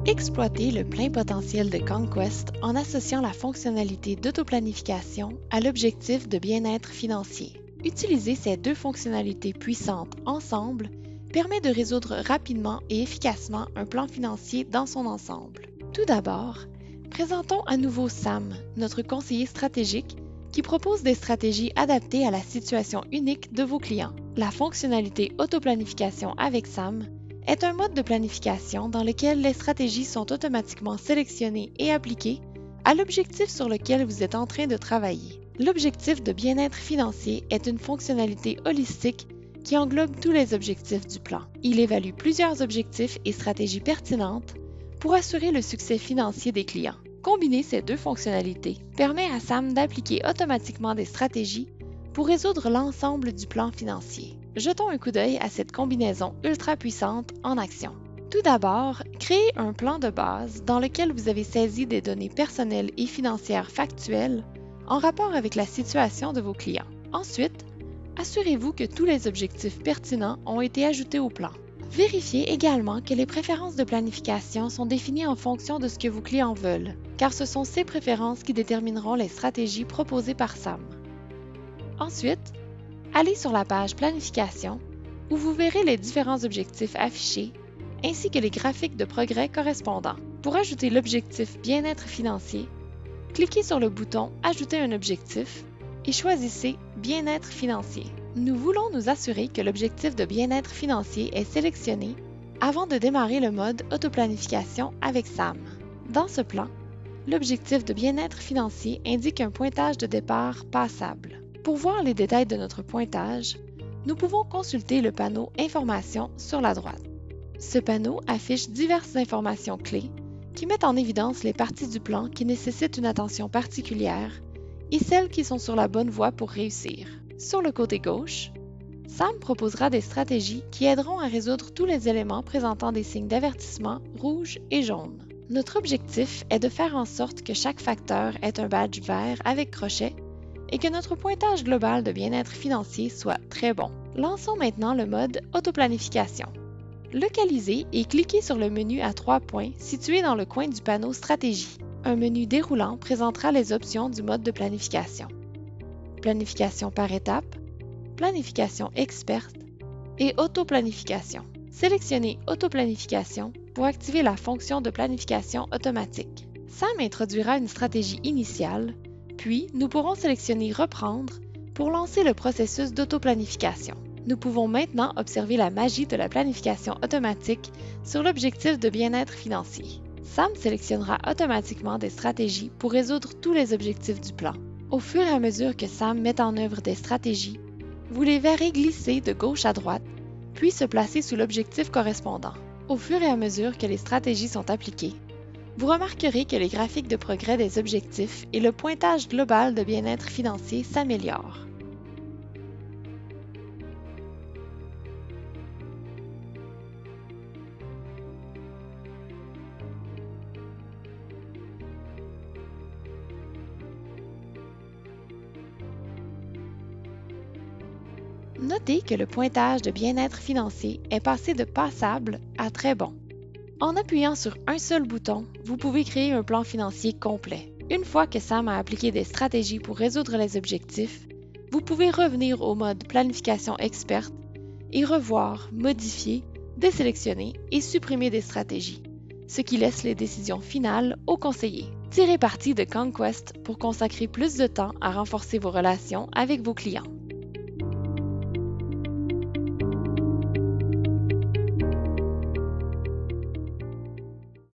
Exploitez le plein potentiel de Conquest en associant la fonctionnalité d'autoplanification à l'objectif de bien-être financier. Utiliser ces deux fonctionnalités puissantes ensemble permet de résoudre rapidement et efficacement un plan financier dans son ensemble. Tout d'abord, présentons à nouveau Sam, notre conseiller stratégique, qui propose des stratégies adaptées à la situation unique de vos clients. La fonctionnalité autoplanification avec Sam est un mode de planification dans lequel les stratégies sont automatiquement sélectionnées et appliquées à l'objectif sur lequel vous êtes en train de travailler. L'objectif de bien-être financier est une fonctionnalité holistique qui englobe tous les objectifs du plan. Il évalue plusieurs objectifs et stratégies pertinentes pour assurer le succès financier des clients. Combiner ces deux fonctionnalités permet à Sam d'appliquer automatiquement des stratégies pour résoudre l'ensemble du plan financier. Jetons un coup d'œil à cette combinaison ultra puissante en action. Tout d'abord, créez un plan de base dans lequel vous avez saisi des données personnelles et financières factuelles en rapport avec la situation de vos clients. Ensuite, assurez-vous que tous les objectifs pertinents ont été ajoutés au plan. Vérifiez également que les préférences de planification sont définies en fonction de ce que vos clients veulent, car ce sont ces préférences qui détermineront les stratégies proposées par Sam. Ensuite, allez sur la page Planification, où vous verrez les différents objectifs affichés, ainsi que les graphiques de progrès correspondants. Pour ajouter l'objectif Bien-être financier, cliquez sur le bouton Ajouter un objectif et choisissez Bien-être financier. Nous voulons nous assurer que l'objectif de bien-être financier est sélectionné avant de démarrer le mode autoplanification avec Sam. Dans ce plan, l'objectif de bien-être financier indique un pointage de départ passable. Pour voir les détails de notre pointage, nous pouvons consulter le panneau Informations sur la droite. Ce panneau affiche diverses informations clés qui mettent en évidence les parties du plan qui nécessitent une attention particulière et celles qui sont sur la bonne voie pour réussir. Sur le côté gauche, Sam proposera des stratégies qui aideront à résoudre tous les éléments présentant des signes d'avertissement rouge et jaune. Notre objectif est de faire en sorte que chaque facteur ait un badge vert avec crochet et que notre pointage global de bien-être financier soit très bon. Lançons maintenant le mode autoplanification. Localisez et cliquez sur le menu à 3 points situé dans le coin du panneau Stratégie. Un menu déroulant présentera les options du mode de planification. Planification par étape, planification experte et autoplanification. Sélectionnez Autoplanification pour activer la fonction de planification automatique. Sam introduira une stratégie initiale, puis nous pourrons sélectionner Reprendre pour lancer le processus d'autoplanification. Nous pouvons maintenant observer la magie de la planification automatique sur l'objectif de bien-être financier. Sam sélectionnera automatiquement des stratégies pour résoudre tous les objectifs du plan. Au fur et à mesure que Sam met en œuvre des stratégies, vous les verrez glisser de gauche à droite, puis se placer sous l'objectif correspondant. Au fur et à mesure que les stratégies sont appliquées, vous remarquerez que les graphiques de progrès des objectifs et le pointage global de bien-être financier s'améliorent. Notez que le pointage de bien-être financier est passé de passable à très bon. En appuyant sur un seul bouton, vous pouvez créer un plan financier complet. Une fois que Sam a appliqué des stratégies pour résoudre les objectifs, vous pouvez revenir au mode Planification experte et revoir, modifier, désélectionner et supprimer des stratégies, ce qui laisse les décisions finales aux conseillers. Tirez parti de Conquest pour consacrer plus de temps à renforcer vos relations avec vos clients.